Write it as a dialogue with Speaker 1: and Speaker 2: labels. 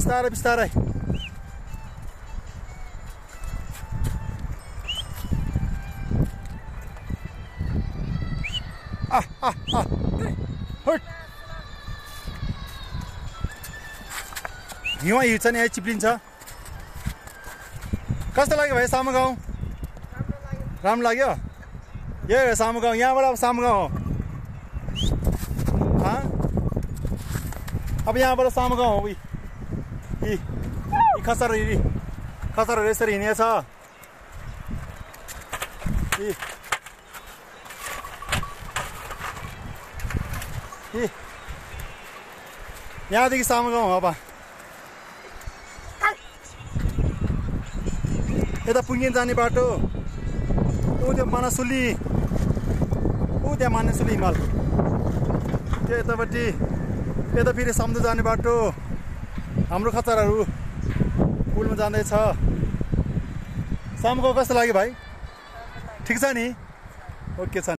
Speaker 1: बिस्तारै बिस्तारै हिउँ हिँड्छ नि यहाँ चिप्लिन्छ कस्तो लाग्यो भाइ सामु गाउँ राम्रो लाग्यो यो सामु गाउँ यहाँबाट अब सामु गाउँ हो अब यहाँबाट सामु गाउँ हो यी खसरहरू यसरी हिँडेछ यहाँदेखि सामु गाउँ हो अब यता पुङ्गिन जाने बाटो ऊ त्यो मनसुली ऊ त्यहाँ मनसुली हिमाल त्यो यतापट्टि यता फेरि समुद्र जाने बाटो हाम्रो खचरहरू पुलमा जाँदैछ सामुको कस्तो लाग्यो भाइ ठिक छ नि ओके छ